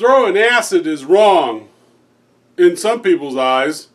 throwing acid is wrong in some people's eyes.